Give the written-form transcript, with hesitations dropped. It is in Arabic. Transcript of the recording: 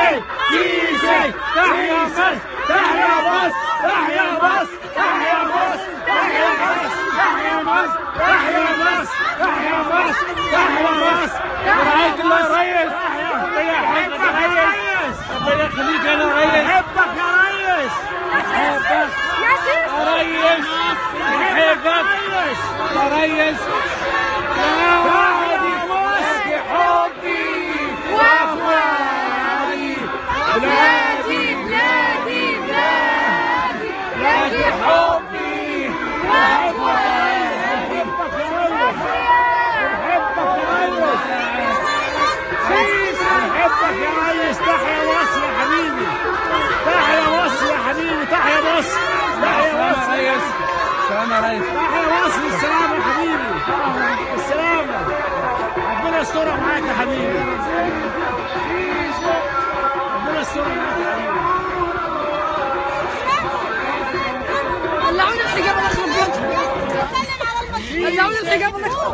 سيسي تحيا مصر تحيا مصر تحيا مصر تحيا مصر تحيا مصر تحيا مصر تحيا مصر تحيا مصر تحيا مصر رعاية الله يا ريس. ربنا يحفظك يا ريس. ربنا يخليك يا ريس. بحبك يا ريس. بحبك يا ريس. بحبك يا ريس. يا وادي وادي حبي واخواني بلادي بلادي بلادي بلادي حبي واخواني. بحبك يا ريس. بحبك يا ريس. بحبك يا ريس. تحيا مصر يا حبيبي. تحيا مصر يا حبيبي. تحيا مصر. تحيا مصر يا ريس. سلام يا ريس. تحيا مصر. السلام يا حبيبي. السلامة. ربنا يسترها معاك يا حبيبي. ربنا يسترها معاك يا حبيبي. طلعوني الحجاب الله يخرب بيتكم. طلعوني الحجاب الله يخرب